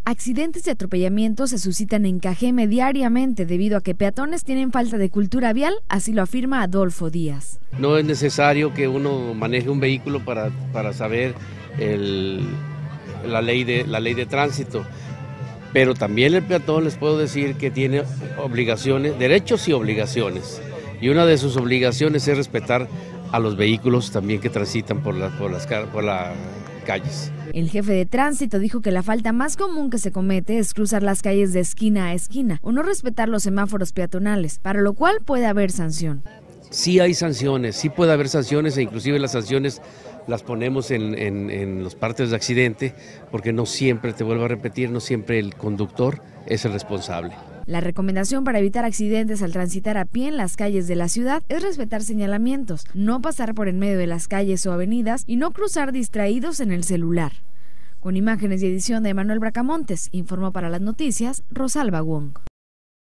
Accidentes y atropellamientos se suscitan en Cajeme diariamente debido a que peatones tienen falta de cultura vial, así lo afirma Adolfo Díaz. No es necesario que uno maneje un vehículo para saber la ley de tránsito, pero también el peatón les puedo decir que tiene obligaciones, derechos y obligaciones, y una de sus obligaciones es respetar a los vehículos también que transitan por las calles. El jefe de tránsito dijo que la falta más común que se comete es cruzar las calles de esquina a esquina o no respetar los semáforos peatonales, para lo cual puede haber sanción. Sí hay sanciones, sí puede haber sanciones e inclusive las sanciones las ponemos en los partes de accidente porque no siempre, te vuelvo a repetir, no siempre el conductor es el responsable. La recomendación para evitar accidentes al transitar a pie en las calles de la ciudad es respetar señalamientos, no pasar por en medio de las calles o avenidas y no cruzar distraídos en el celular. Con imágenes y edición de Emanuel Bracamontes, informó para las noticias Rosalba Wong.